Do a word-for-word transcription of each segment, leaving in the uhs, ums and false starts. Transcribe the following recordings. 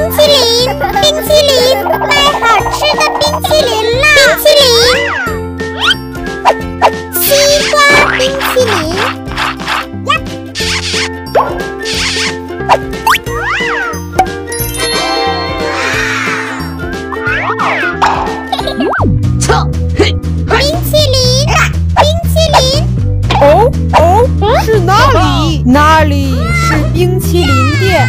淇淋，冰淇淋，卖好吃的冰淇淋啦！冰淇淋，西瓜冰淇淋。 操！嘿， 冰淇淋，冰淇淋。 哦哦，是那里，那里是冰淇淋店。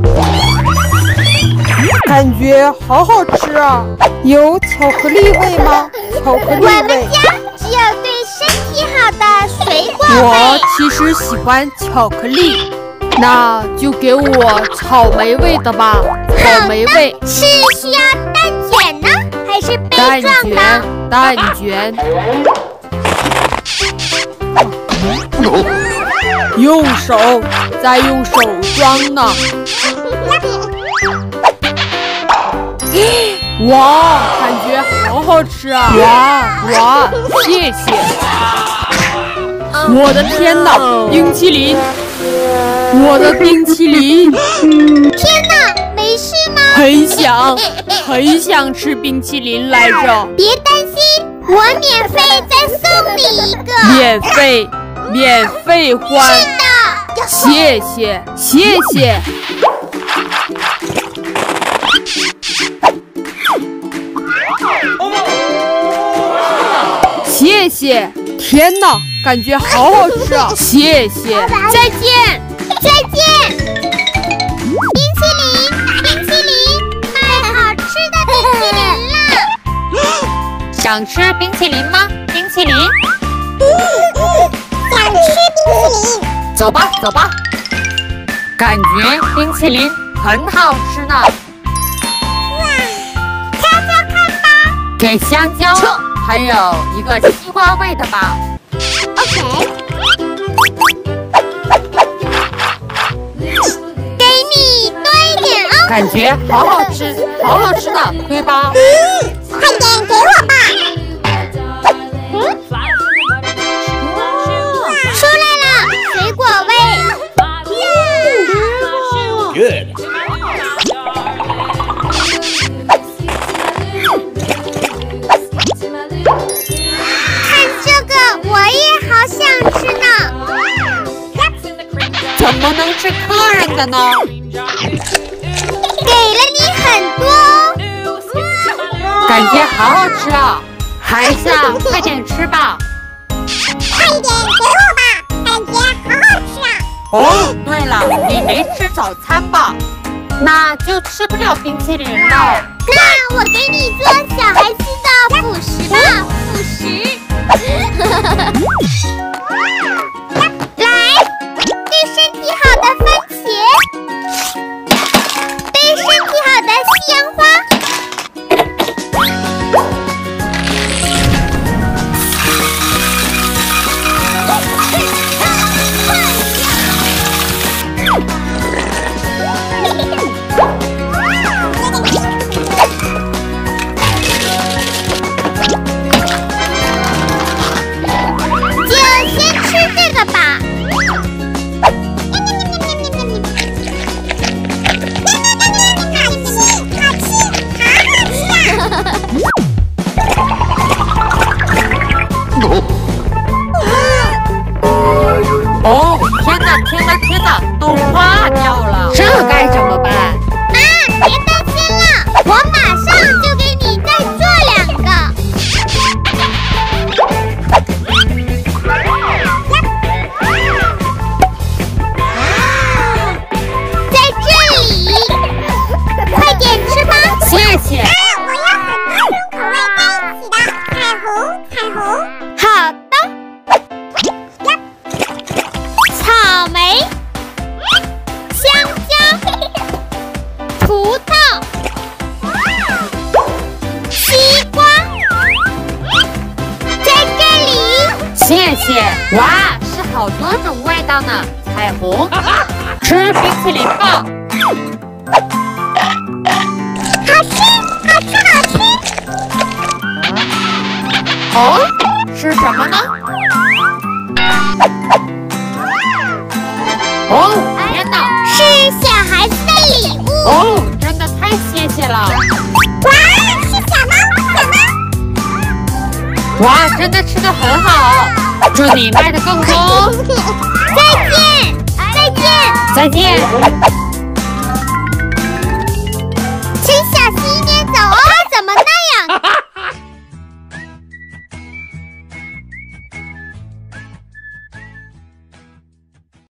感觉好好吃啊！有巧克力味吗？巧克力我味。 们家只有对身体好的水果我味。 其实喜欢巧克力，那就给我草莓味的吧。草莓味。 是需要蛋卷呢，还是杯蛋状卷， 的？ 蛋卷。用手，再用手装呢。哇，感觉好好吃啊！哇哇，谢谢！我的天哪，冰淇淋！我的冰淇淋！ 天哪，没事吗？ 很想，很想吃冰淇淋来着。 别担心，我免费再送你一个。 免费，免费换。 是的， 谢谢，谢谢。谢谢！天哪，感觉好好吃啊！谢谢，再见， 再见。冰淇淋，冰淇淋，卖好吃的冰淇淋啦！ 想吃冰淇淋吗？冰淇淋， 想吃冰淇淋。 走吧，走吧。感觉冰淇淋很好吃呢。 挑挑看吧。 给香蕉，还有一个西瓜味的吧。 OK。给你多一点哦。 感觉好好吃，好好吃呢，对吧？ 快点给我吧。出来了，水果味。 Good. 看这个，我也好想吃呢。 怎么能是客人的呢？ 给了你很多哦。 感觉好好吃啊！孩子，快点吃吧。 快一点给我吧，感觉好好吃啊。 哦，对了，你没吃早餐吧？那就吃不了冰淇淋了。 那我给你做小孩子的辅食吧，辅食。来，对身体好的番茄，对身体好的西洋花。就先吃这个吧。 哦，天哪，天哪，天哪，都化掉了，这该怎么办？ 啊，别担心了，我马上就给你再做两个。在这里，快点吃吧。 谢谢。 我要很多种口味在一起的，彩虹，彩虹。好的。草莓、香蕉、葡萄、西瓜，在这里。 谢谢。哇，是好多种味道呢。彩虹，吃冰淇淋吧。 好吃，好吃，好吃。 哦，是什么呢？哦，天哪！ 是小孩子的礼物。 哦，真的太了。 哇，是小猫，小猫。 哇，真的吃的很好，祝你卖的更多。 再见，再见， 再见。